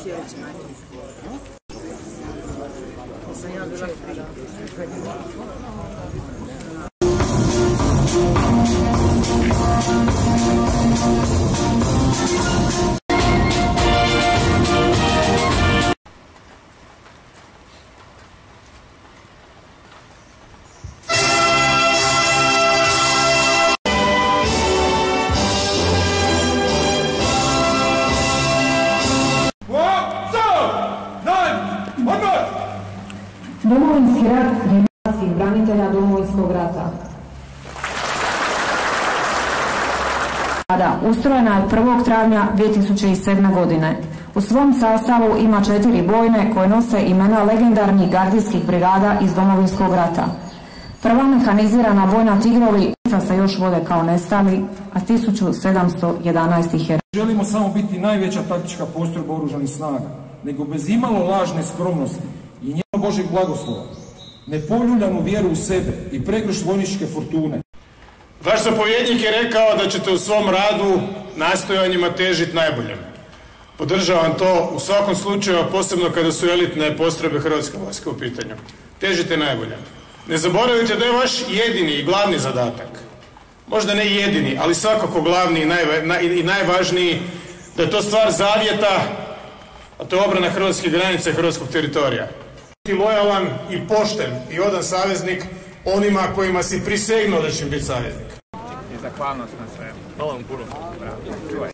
Domovinski rat je hrvatskih branitelja Domovinskog rata. Ustrojena je 1. travnja 2007. godine. U svom sastavu ima 4 bojne koje nose imena legendarnih gardijskih brigada iz Domovinskog rata. Prva mehanizirana bojna Tigrovi se još vode kao nestali, a 1711 ih je. Želimo samo biti najveća taktička postrojba oružanih snaga, nego bez imalo lažne skromnosti i njeno Božeg blagoslova, nepoljuljanu vjeru u sebe i pregršt vojničke fortune. Vaš zapovjednik je rekao da ćete u svom radu nastojanjima težiti najboljem. Podržavam to u svakom slučaju, a posebno kada su elitne postrojbe Hrvatske vojske u pitanju. Težite najboljem. Ne zaboravite da je vaš jedini i glavni zadatak, možda ne jedini, ali svakako glavni i najvažniji, da je to stvar zavjeta, a to je obrana hrvatskih granica i hrvatskog teritorija. Biti lojalan i pošten i odan saveznik onima kojima si prisegnuo da će biti saveznik. I zahvalnost na sve. Hvala vam puno.